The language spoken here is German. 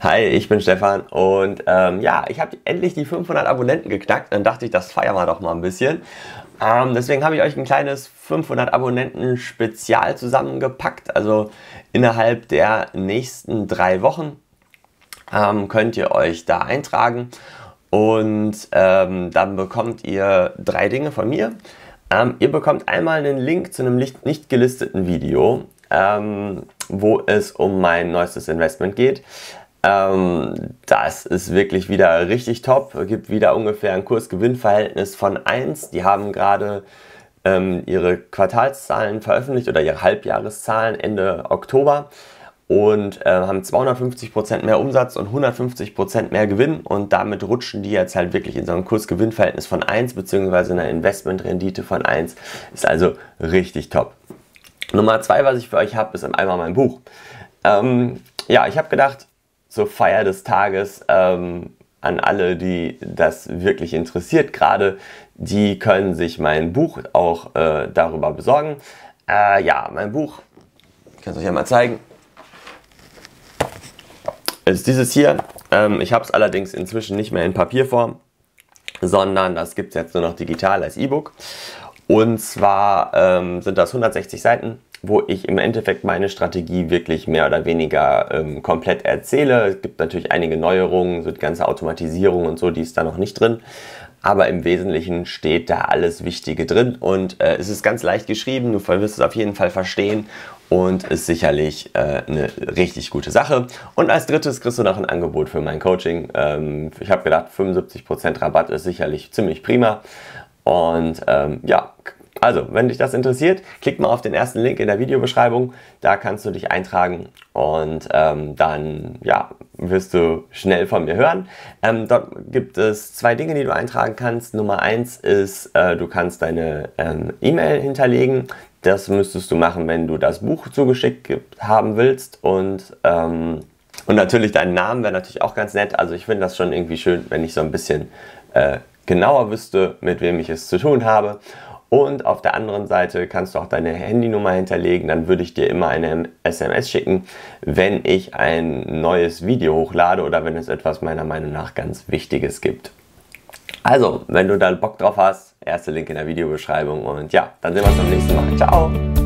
Hi, ich bin Stefan und ja, ich habe endlich die 500 Abonnenten geknackt. Dann dachte ich, das feiern wir doch mal ein bisschen. Deswegen habe ich euch ein kleines 500 Abonnenten Spezial zusammengepackt. Also innerhalb der nächsten 3 Wochen könnt ihr euch da eintragen und dann bekommt ihr 3 Dinge von mir. Ihr bekommt einmal einen Link zu einem nicht gelisteten Video, wo es um mein neuestes Investment geht. Das ist wirklich wieder richtig top. Es gibt wieder ungefähr ein Kurs-Gewinn-Verhältnis von 1. Die haben gerade ihre Quartalszahlen veröffentlicht oder ihre Halbjahreszahlen Ende Oktober und haben 250% mehr Umsatz und 150% mehr Gewinn, und damit rutschen die jetzt halt wirklich in so ein Kurs-Gewinn-Verhältnis von 1 bzw. einer Investmentrendite von 1. Ist also richtig top. Nummer 2, was ich für euch habe, ist einmal mein Buch. Ja, ich habe gedacht, zur Feier des Tages an alle, die das wirklich interessiert gerade, die können sich mein Buch auch darüber besorgen. Ja, mein Buch, ich kann es euch ja mal zeigen, ist dieses hier. Ich habe es allerdings inzwischen nicht mehr in Papierform, sondern das gibt es jetzt nur noch digital als E-Book. Und zwar sind das 160 Seiten, wo ich im Endeffekt meine Strategie wirklich mehr oder weniger komplett erzähle. Es gibt natürlich einige Neuerungen, so die ganze Automatisierung und so, die ist da noch nicht drin. Aber im Wesentlichen steht da alles Wichtige drin und es ist ganz leicht geschrieben, du wirst es auf jeden Fall verstehen und ist sicherlich eine richtig gute Sache. Und als drittes kriegst du noch ein Angebot für mein Coaching. Ich habe gedacht, 75% Rabatt ist sicherlich ziemlich prima. Und ja, also, wenn dich das interessiert, klick mal auf den ersten Link in der Videobeschreibung. Da kannst du dich eintragen und dann ja, wirst du schnell von mir hören. Dort gibt es 2 Dinge, die du eintragen kannst. Nummer 1 ist, du kannst deine E-Mail hinterlegen. Das müsstest du machen, wenn du das Buch zugeschickt haben willst. Und natürlich deinen Namen wäre natürlich auch ganz nett. Also ich finde das schon irgendwie schön, wenn ich so ein bisschen genauer wüsste, mit wem ich es zu tun habe. Und auf der anderen Seite kannst du auch deine Handynummer hinterlegen, dann würde ich dir immer eine SMS schicken, wenn ich ein neues Video hochlade oder wenn es etwas meiner Meinung nach ganz Wichtiges gibt. Also, wenn du da Bock drauf hast, erster Link in der Videobeschreibung und ja, dann sehen wir uns beim nächsten Mal. Ciao!